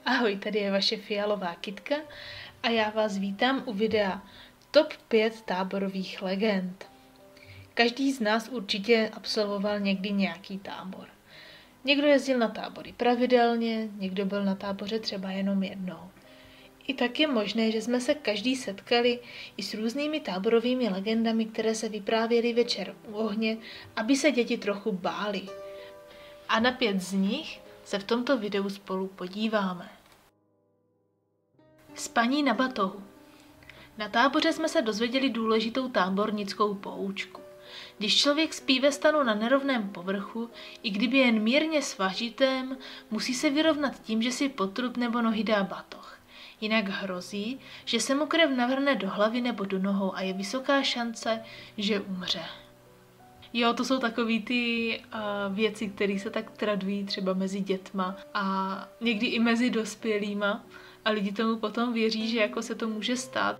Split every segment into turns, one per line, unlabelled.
Ahoj, tady je vaše fialová kytka a já vás vítám u videa Top 5 táborových legend. Každý z nás určitě absolvoval někdy nějaký tábor. Někdo jezdil na tábory pravidelně, někdo byl na táboře třeba jenom jednou. I tak je možné, že jsme se každý setkali i s různými táborovými legendami, které se vyprávěly večer u ohně, aby se děti trochu bály. A na 5 z nich se v tomto videu spolu podíváme. Spaní na batohu. Na táboře jsme se dozvěděli důležitou tábornickou poučku. Když člověk spí ve stanu na nerovném povrchu, i kdyby jen mírně svažitém, musí se vyrovnat tím, že si pod trup nebo nohy dá batoh. Jinak hrozí, že se mu krev navrhne do hlavy nebo do nohou a je vysoká šance, že umře. Jo, to jsou takový ty věci, které se tak tradují třeba mezi dětma a někdy i mezi dospělýma. A lidi tomu potom věří, že jako se to může stát.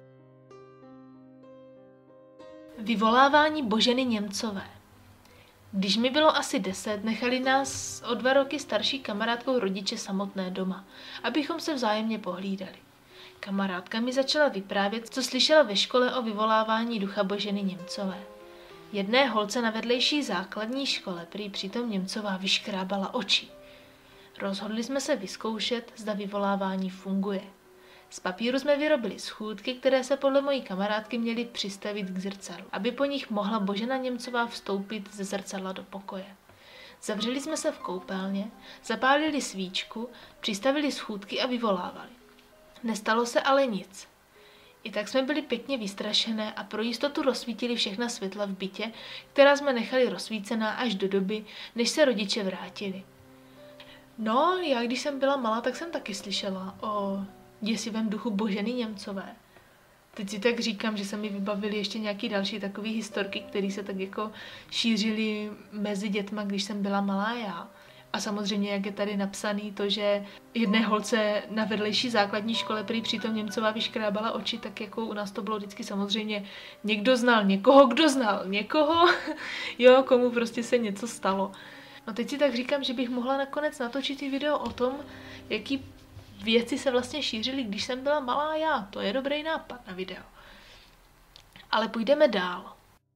Vyvolávání Boženy Němcové. Když mi bylo asi 10, nechali nás o 2 roky starší kamarádkou rodiče samotné doma, abychom se vzájemně pohlídali. Kamarádka mi začala vyprávět, co slyšela ve škole o vyvolávání ducha Boženy Němcové. Jedné holce na vedlejší základní škole prý přitom Němcová vyškrábala oči. Rozhodli jsme se vyzkoušet, zda vyvolávání funguje. Z papíru jsme vyrobili schůdky, které se podle mojí kamarádky měly přistavit k zrcadlu, aby po nich mohla Božena Němcová vstoupit ze zrcadla do pokoje. Zavřeli jsme se v koupelně, zapálili svíčku, přistavili schůdky a vyvolávali. Nestalo se ale nic. I tak jsme byli pěkně vystrašené a pro jistotu rozsvítili všechna světla v bytě, která jsme nechali rozsvícená až do doby, než se rodiče vrátili. No, já když jsem byla malá, tak jsem taky slyšela o děsivém duchu Boženy Němcové. Teď si tak říkám, že se mi vybavily ještě nějaký další takové historky, které se tak jako šířily mezi dětma, když jsem byla malá já. A samozřejmě, jak je tady napsaný to, že jedné holce na vedlejší základní škole prý přitom Němcová vyškrábala oči, tak jako u nás to bylo vždycky samozřejmě někdo znal někoho, kdo znal někoho, jo, komu prostě se něco stalo. No teď si tak říkám, že bych mohla nakonec natočit i video o tom, jaký věci se vlastně šířily, když jsem byla malá já. To je dobrý nápad na video. Ale půjdeme dál.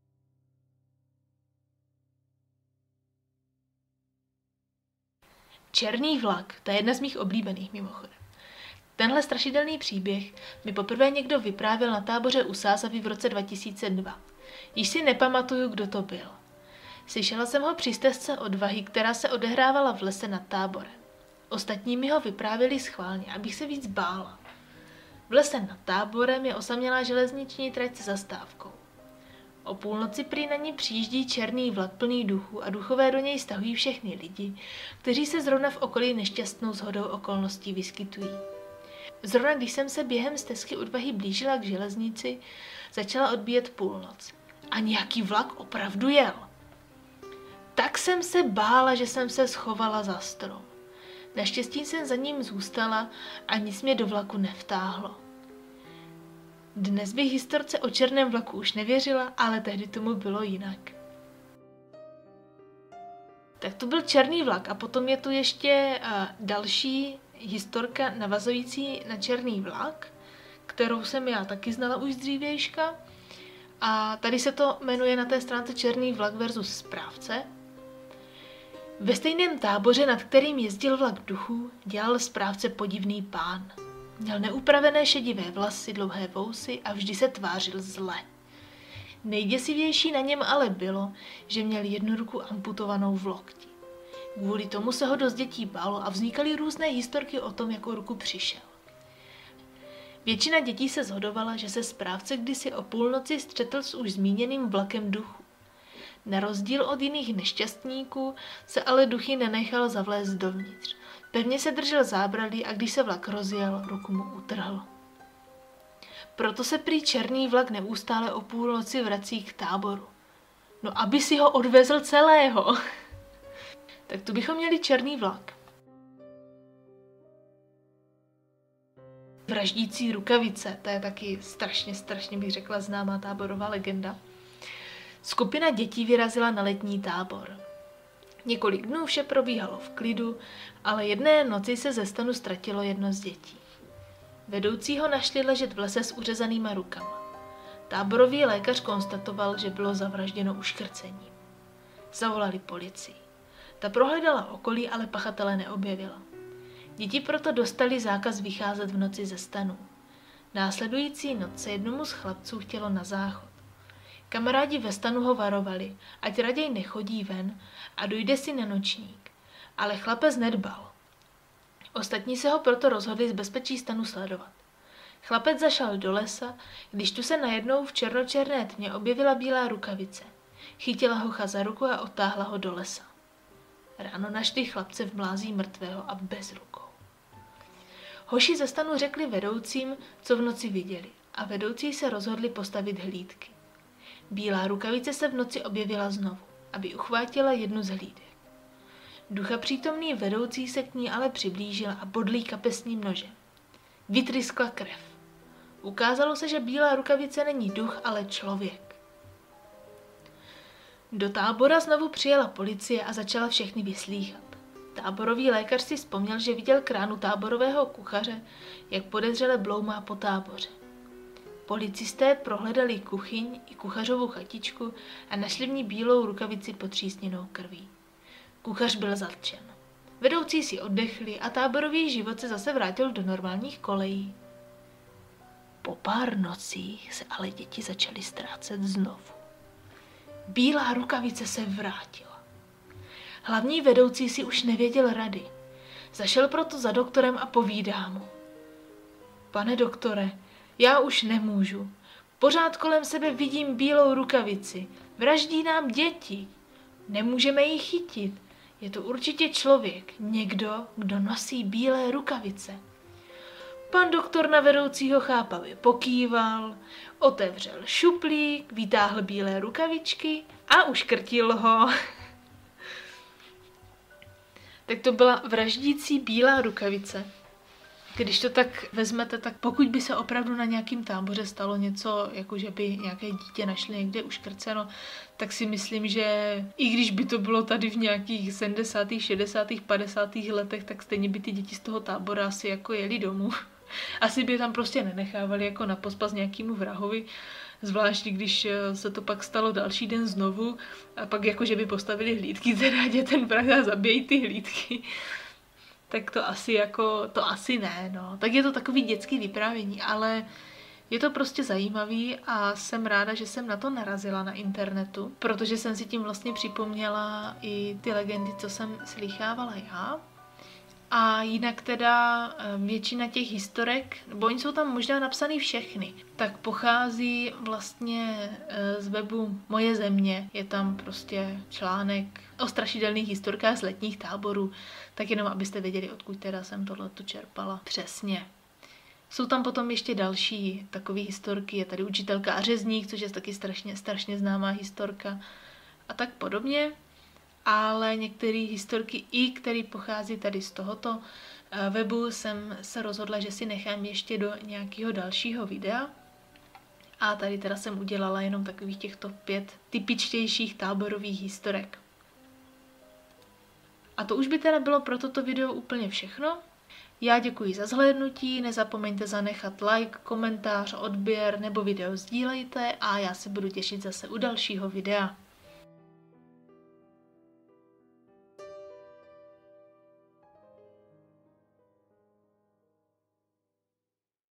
Černý vlak, to je jedna z mých oblíbených mimochodem. Tenhle strašidelný příběh mi poprvé někdo vyprávěl na táboře u Sázavy v roce 2002. Již si nepamatuju, kdo to byl. Slyšela jsem ho při stezce odvahy, která se odehrávala v lese nad táborem. Ostatní mi ho vyprávěli schválně, abych se víc bála. V lese nad táborem je osamělá železniční trať se zastávkou. O půlnoci prý na ní přijíždí černý vlak plný duchů a duchové do něj stahují všechny lidi, kteří se zrovna v okolí nešťastnou shodou okolností vyskytují. Zrovna když jsem se během stezky odvahy blížila k železnici, začala odbíjet půlnoc. A nějaký vlak opravdu jel. Tak jsem se bála, že jsem se schovala za strom. Naštěstí jsem za ním zůstala a nic mě do vlaku nevtáhlo. Dnes bych historce o černém vlaku už nevěřila, ale tehdy tomu bylo jinak. Tak to byl černý vlak a potom je tu ještě další historka navazující na černý vlak, kterou jsem já taky znala už z dřívějška. A tady se to jmenuje na té stránce Černý vlak versus správce. Ve stejném táboře, nad kterým jezdil vlak duchů, dělal správce podivný pán. Měl neupravené šedivé vlasy, dlouhé vousy a vždy se tvářil zle. Nejděsivější na něm ale bylo, že měl jednu ruku amputovanou v lokti. Kvůli tomu se ho dost dětí bálo a vznikaly různé historky o tom, jak o ruku přišel. Většina dětí se shodovala, že se správce kdysi o půlnoci střetl s už zmíněným vlakem duchů. Na rozdíl od jiných nešťastníků se ale duchy nenechal zavlézt dovnitř. Pevně se držel zábralí a když se vlak rozjel, ruku mu utrhl. Proto se prý černý vlak neustále o půlnoci vrací k táboru. No aby si ho odvezl celého. Tak tu bychom měli černý vlak. Vraždící rukavice, to je taky strašně bych řekla známá táborová legenda. Skupina dětí vyrazila na letní tábor. Několik dnů vše probíhalo v klidu, ale jedné noci se ze stanu ztratilo jedno z dětí. Vedoucí ho našli ležet v lese s uřezanýma rukama. Táborový lékař konstatoval, že bylo zavražděno uškrcením. Zavolali policii. Ta prohledala okolí, ale pachatele neobjevila. Děti proto dostali zákaz vycházet v noci ze stanů. Následující noc se jednomu z chlapců chtělo na záchod. Kamarádi ve stanu ho varovali, ať raději nechodí ven a dojde si na nočník. Ale chlapec nedbal. Ostatní se ho proto rozhodli z bezpečí stanu sledovat. Chlapec zašel do lesa, když tu se najednou v černočerné tmě objevila bílá rukavice. Chytila hocha za ruku a odtáhla ho do lesa. Ráno našli chlapce v mlází mrtvého a bez rukou. Hoši ze stanu řekli vedoucím, co v noci viděli, a vedoucí se rozhodli postavit hlídky. Bílá rukavice se v noci objevila znovu, aby uchvátila jednu z hlídek. Ducha přítomný vedoucí se k ní ale přiblížil a bodlí kapesním nožem. Vytryskla krev. Ukázalo se, že bílá rukavice není duch, ale člověk. Do tábora znovu přijela policie a začala všechny vyslýchat. Táborový lékař si vzpomněl, že viděl kránu táborového kuchaře, jak podezřele bloumá po táboře. Policisté prohledali kuchyň i kuchařovou chatičku a našli v ní bílou rukavici potřísněnou krví. Kuchař byl zatčen. Vedoucí si oddechli a táborový život se zase vrátil do normálních kolejí. Po pár nocích se ale děti začaly ztrácet znovu. Bílá rukavice se vrátila. Hlavní vedoucí si už nevěděl rady. Zašel proto za doktorem a povídá mu. Pane doktore, já už nemůžu. Pořád kolem sebe vidím bílou rukavici. Vraždí nám děti. Nemůžeme ji chytit. Je to určitě člověk, někdo, kdo nosí bílé rukavice. Pan doktor na vedoucího chápavě pokýval, otevřel šuplík, vytáhl bílé rukavičky a uškrtil ho. Tak to byla vraždící bílá rukavice. Když to tak vezmete, tak pokud by se opravdu na nějakým táboře stalo něco, jako že by nějaké dítě našli někde uškrceno, tak si myslím, že i když by to bylo tady v nějakých 70., 60., 50. letech, tak stejně by ty děti z toho tábora asi jako jeli domů. Asi by je tam prostě nenechávali jako na pospas nějakému vrahovi, zvlášť když se to pak stalo další den znovu a pak jako, že by postavili hlídky, teda ten vrah a zabíjí ty hlídky. Tak to asi ne, no. Tak je to takový dětský vyprávění, ale je to prostě zajímavý a jsem ráda, že jsem na to narazila na internetu, protože jsem si tím vlastně připomněla i ty legendy, co jsem slychávala já. A jinak teda většina těch historek, nebo oni jsou tam možná napsaný všechny, tak pochází vlastně z webu Moje země. Je tam prostě článek o strašidelných historkách z letních táborů, tak jenom abyste věděli, odkud teda jsem tohleto čerpala přesně. Jsou tam potom ještě další takové historky, je tady Učitelka a řezník, což je taky strašně známá historka a tak podobně. Ale některé historky, i které pochází tady z tohoto webu, jsem se rozhodla, že si nechám ještě do nějakého dalšího videa. A tady teda jsem udělala jenom takových těchto 5 typičtějších táborových historek. A to už by teda bylo pro toto video úplně všechno. Já děkuji za zhlédnutí, nezapomeňte zanechat like, komentář, odběr nebo video sdílejte a já se budu těšit zase u dalšího videa.